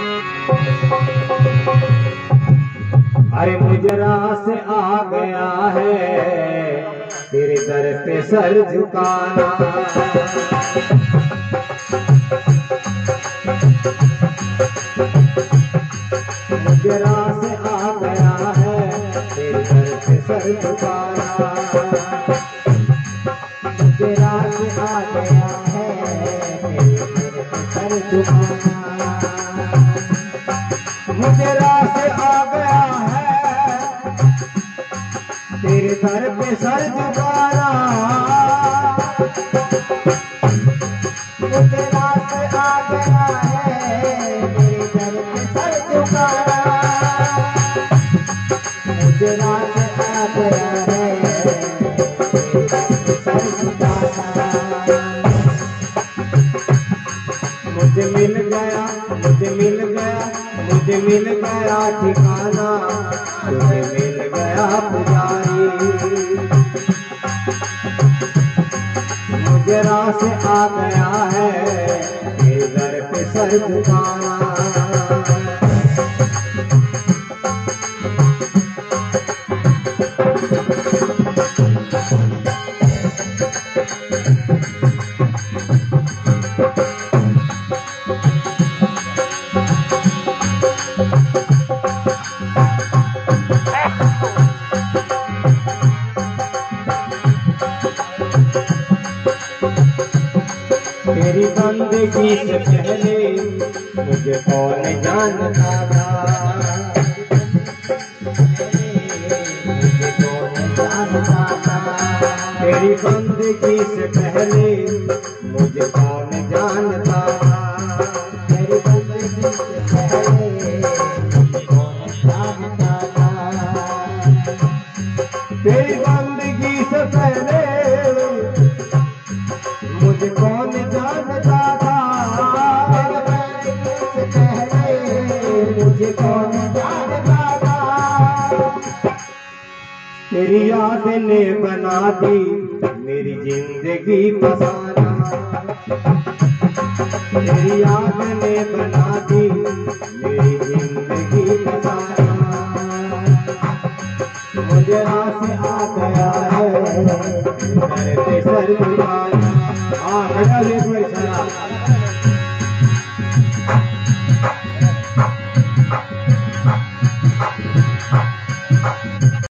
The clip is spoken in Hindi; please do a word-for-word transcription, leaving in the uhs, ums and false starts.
अरे मुजरा से आ गया है तेरे दर पे सर झुकाना। मुजरा से आ गया है तेरे दर पे सर झुकाना। मुजरा से आ गया है तेरे दर पे सर झुकाना। मुजरा से आ गया है तेरे दर पे सर झुकाना। मुजरा से आ गया है तेरे दर पे सर झुकाना। मुजरा से आ गया है तेरे दर पे सर झुकाना। मुझे मिल गया मुझे मिल गया मुझे मिल गया ठिकाना। तुझे मिल गया पुजारी। मुजरा से आ गया है तेरे दर पे सर झुकाना। तेरी बंदगी से पहले मुझे कौन जानता था। मुझे कौन जानता था। तेरी बंदगी से पहले मुझे कौन जानता था। तेरी बंदगी से पहले मुझे कौन जानता था। तेरी बंदगी से पहले मुझे कौन जानता था। से पहले मुझे कौन जानता था। तेरी याद ने बना दी मेरी जिंदगी फसाना। तेरी याद ने बना दी मेरी जिंदगी फसाना। मुझे रात आ गया है